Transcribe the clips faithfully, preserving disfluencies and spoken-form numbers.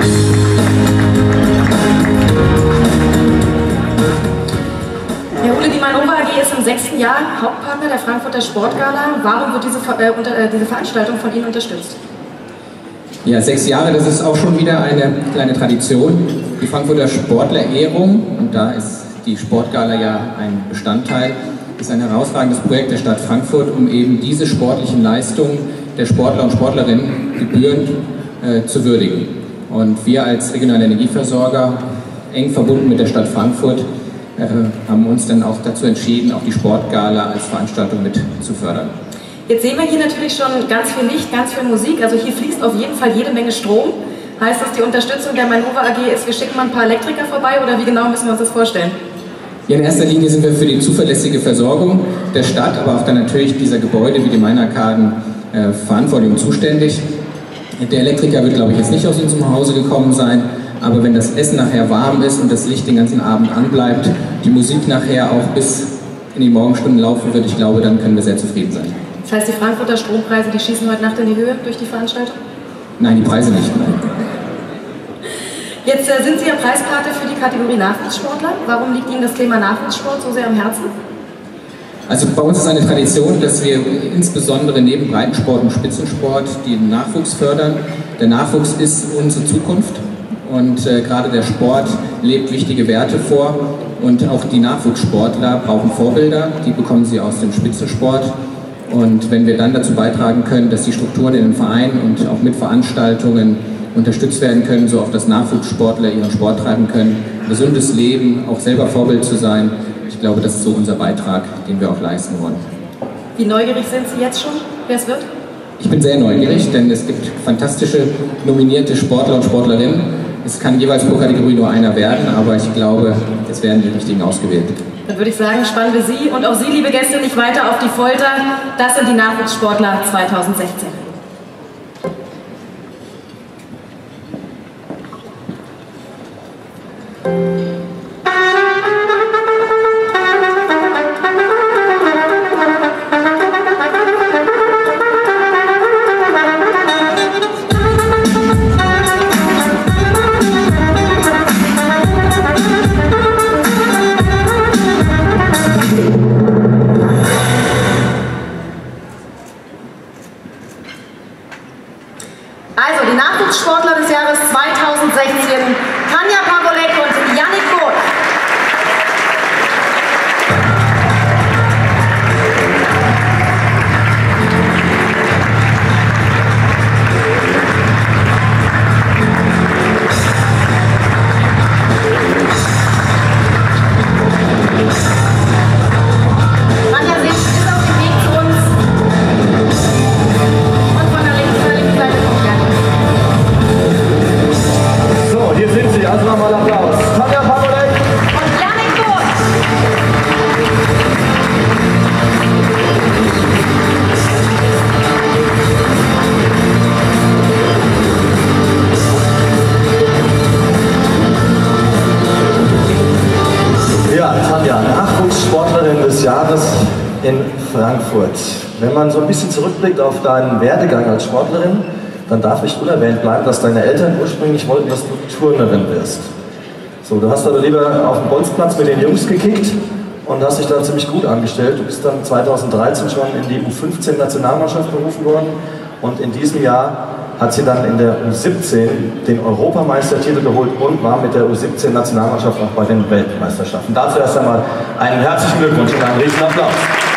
Herr Uhle, die Mainova A G ist im sechsten Jahr Hauptpartner der Frankfurter Sportgala. Warum wird diese, äh, unter, äh, diese Veranstaltung von Ihnen unterstützt? Ja, sechs Jahre, das ist auch schon wieder eine kleine Tradition. Die Frankfurter Sportlerehrung, und da ist die Sportgala ja ein Bestandteil, ist ein herausragendes Projekt der Stadt Frankfurt, um eben diese sportlichen Leistungen der Sportler und Sportlerinnen gebührend äh, zu würdigen. Und wir als regionaler Energieversorger, eng verbunden mit der Stadt Frankfurt, äh, haben uns dann auch dazu entschieden, auch die Sportgala als Veranstaltung mit zu fördern. Jetzt sehen wir hier natürlich schon ganz viel Licht, ganz viel Musik, also hier fließt auf jeden Fall jede Menge Strom. Heißt das, die Unterstützung der Mainova A G ist, wir schicken mal ein paar Elektriker vorbei, oder wie genau müssen wir uns das vorstellen? Ja, in erster Linie sind wir für die zuverlässige Versorgung der Stadt, aber auch dann natürlich dieser Gebäude wie die Mainarkaden äh, verantwortlich und zuständig. Der Elektriker wird, glaube ich, jetzt nicht aus unserem Hause gekommen sein, aber wenn das Essen nachher warm ist und das Licht den ganzen Abend anbleibt, die Musik nachher auch bis in die Morgenstunden laufen wird, ich glaube, dann können wir sehr zufrieden sein. Das heißt, die Frankfurter Strompreise, die schießen heute Nacht in die Höhe durch die Veranstaltung? Nein, die Preise nicht. Jetzt äh, sind Sie ja Preispate für die Kategorie Nachwuchssportler. Warum liegt Ihnen das Thema Nachwuchssport so sehr am Herzen? Also bei uns ist eine Tradition, dass wir insbesondere neben Breitensport und Spitzensport den Nachwuchs fördern. Der Nachwuchs ist unsere Zukunft und äh, gerade der Sport lebt wichtige Werte vor. Und auch die Nachwuchssportler brauchen Vorbilder, die bekommen sie aus dem Spitzensport. Und wenn wir dann dazu beitragen können, dass die Strukturen in den Vereinen und auch mit Veranstaltungen unterstützt werden können, so auch dass Nachwuchssportler ihren Sport treiben können, ein gesundes Leben, auch selber Vorbild zu sein. Ich glaube, das ist so unser Beitrag, den wir auch leisten wollen. Wie neugierig sind Sie jetzt schon, wer es wird? Ich bin sehr neugierig, denn es gibt fantastische nominierte Sportler und Sportlerinnen. Es kann jeweils pro Kategorie nur einer werden, aber ich glaube, es werden die richtigen ausgewählt. Dann würde ich sagen, spannen wir Sie und auch Sie, liebe Gäste, nicht weiter auf die Folter. Das sind die Nachwuchssportler zweitausendsechzehn. Also die Nachwuchssportler des Jahres zweitausendsechzehn, Tanja Pawolek und Yannick Both. Tanja ist auf dem Weg zu uns. Und von der linken zur linken Seite kommt Yannick. So, hier sind sie. Also nochmal Applaus. Tanja Pawolek und Yannick Both. Ja, Tanja, Nachwuchssportlerin des Jahres in Frankfurt. Wenn man so ein bisschen zurückblickt auf deinen Werdegang als Sportlerin, dann darf nicht unerwähnt bleiben, dass deine Eltern ursprünglich wollten, dass du Turnerin wirst. So, du hast aber lieber auf dem Bolzplatz mit den Jungs gekickt und hast dich da ziemlich gut angestellt. Du bist dann zweitausenddreizehn schon in die U fünfzehn Nationalmannschaft berufen worden und in diesem Jahr hat sie dann in der U siebzehn den Europameistertitel geholt und war mit der U siebzehn Nationalmannschaft auch bei den Weltmeisterschaften. Dazu erst einmal einen herzlichen Glückwunsch und einen riesen Applaus.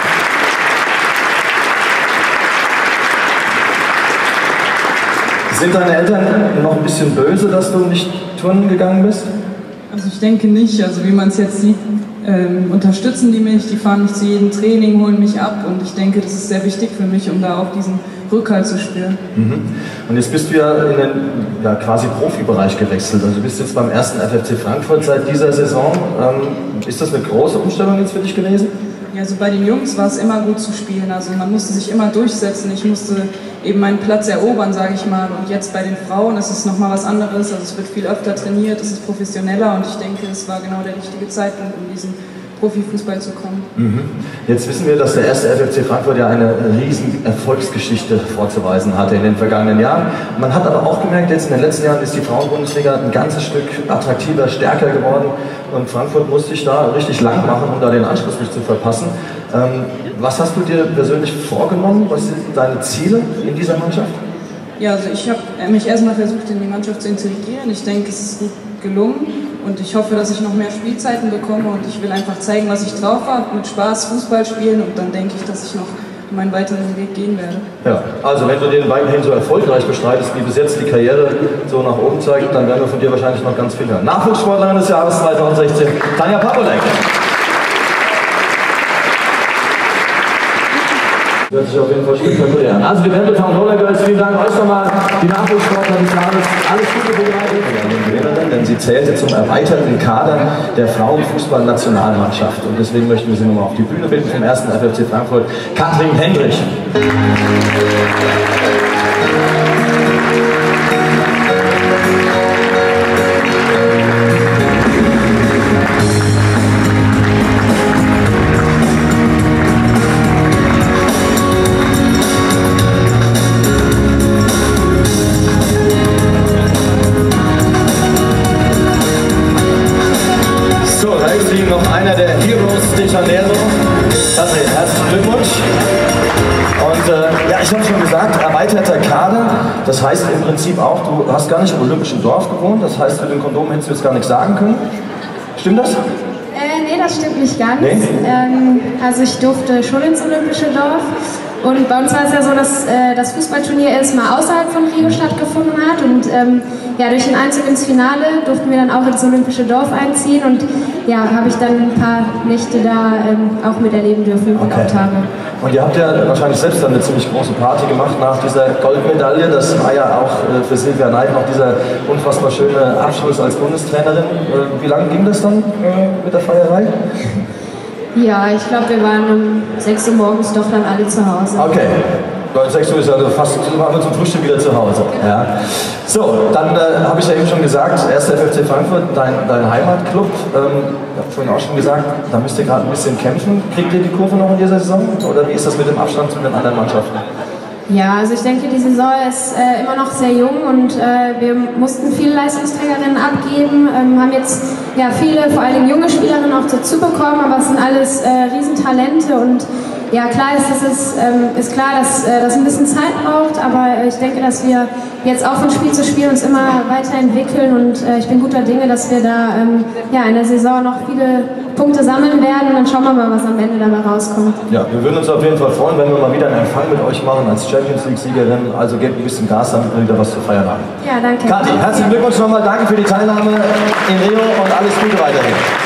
Sind deine Eltern noch ein bisschen böse, dass du nicht turnen gegangen bist? Also ich denke nicht, also wie man es jetzt sieht, ähm, unterstützen die mich, die fahren mich zu jedem Training, holen mich ab und ich denke, das ist sehr wichtig für mich, um da auch diesen Rückhalt zu spüren. Mhm. Und jetzt bist du ja in den ja, quasi Profibereich gewechselt, also du bist jetzt beim ersten F F C Frankfurt seit dieser Saison. Ähm, ist das eine große Umstellung jetzt für dich gewesen? Ja, also bei den Jungs war es immer gut zu spielen, also man musste sich immer durchsetzen, ich musste eben meinen Platz erobern, sage ich mal, und jetzt bei den Frauen ist es nochmal was anderes, also es wird viel öfter trainiert, es ist professioneller und ich denke, es war genau der richtige Zeitpunkt, um diesen Profifußball zu kommen. Mhm. Jetzt wissen wir, dass der erste F F C Frankfurt ja eine riesen Erfolgsgeschichte vorzuweisen hatte in den vergangenen Jahren. Man hat aber auch gemerkt, jetzt in den letzten Jahren ist die Frauenbundesliga ein ganzes Stück attraktiver, stärker geworden und Frankfurt musste sich da richtig lang machen, um da den Anschluss nicht zu verpassen. Ähm, was hast du dir persönlich vorgenommen? Was sind deine Ziele in dieser Mannschaft? Ja, also ich habe mich erstmal versucht, in die Mannschaft zu integrieren. Ich denke, es ist gut gelungen und ich hoffe, dass ich noch mehr Spielzeiten bekomme und ich will einfach zeigen, was ich drauf habe, mit Spaß Fußball spielen und dann denke ich, dass ich noch meinen weiteren Weg gehen werde. Ja, also wenn du den weiterhin so erfolgreich bestreitest, wie bis jetzt die Karriere so nach oben zeigt, dann werden wir von dir wahrscheinlich noch ganz viel hören. Nachwuchssportlerin des Jahres zweitausendsechzehn, Tanja Papolek. Hört sich auf jeden Fall spektakulär an. Also die Band Town Roller Girls, vielen Dank euch nochmal, die Nachwuchssportler des Jahres, alles Gute begleitet. Denn sie zählte zum erweiterten Kader der Frauenfußball-Nationalmannschaft. Und deswegen möchten wir sie nochmal auf die Bühne bitten vom ersten F F C Frankfurt, Katrin Hendrich. Noch einer der Heroes de Janeiro. Katrin, herzlichen Glückwunsch. Und äh, ja, ich habe schon gesagt, erweiterter Kader. Das heißt im Prinzip auch, du hast gar nicht im Olympischen Dorf gewohnt. Das heißt, für den Kondom hättest du jetzt gar nichts sagen können. Stimmt das? Äh, nee, das stimmt nicht ganz. Nee? Ähm, also ich durfte schon ins Olympische Dorf. Und bei uns war es ja so, dass äh, das Fußballturnier erstmal außerhalb von Rio stattgefunden hat. Und ähm, ja, durch den Einzug ins Finale durften wir dann auch ins Olympische Dorf einziehen. Und ja, habe ich dann ein paar Nächte da ähm, auch miterleben dürfen und okay. auch Tage. Und ihr habt ja wahrscheinlich selbst dann eine ziemlich große Party gemacht nach dieser Goldmedaille. Das war ja auch äh, für Silvia Neid noch dieser unfassbar schöne Abschluss als Bundestrainerin. Äh, wie lange ging das dann äh, mit der Feierei? Ja, ich glaube, wir waren um sechs Uhr morgens doch dann alle zu Hause. Okay. Bei sechs Uhr ist also fast, waren wir zum Frühstück wieder zu Hause. Ja. So, dann äh, habe ich ja eben schon gesagt, erster F F C Frankfurt, dein, dein Heimatclub. Ähm, ich habe vorhin auch schon gesagt, da müsst ihr gerade ein bisschen kämpfen. Kriegt ihr die Kurve noch in dieser Saison? Oder wie ist das mit dem Abstand zu den anderen Mannschaften? Ja, also ich denke, die Saison ist äh, immer noch sehr jung und äh, wir mussten viele Leistungsträgerinnen abgeben, ähm, haben jetzt ja, viele, vor allem junge Spielerinnen auch dazu bekommen, aber es sind alles äh, Riesentalente und ja, klar ist, dass es, ähm, ist klar, dass äh, das ein bisschen Zeit braucht, aber äh, ich denke, dass wir jetzt auch von Spiel zu Spiel uns immer weiterentwickeln und äh, ich bin guter Dinge, dass wir da ähm, ja, in der Saison noch viele Punkte sammeln werden und dann schauen wir mal, was am Ende dabei rauskommt. Ja, wir würden uns auf jeden Fall freuen, wenn wir mal wieder einen Empfang mit euch machen als Champions League-Siegerin. Also gebt ein bisschen Gas, damit wir wieder was zu feiern haben. Ja, danke. Kathi, herzlichen Glückwunsch nochmal. Danke für die Teilnahme in Rio und alles Gute weiterhin.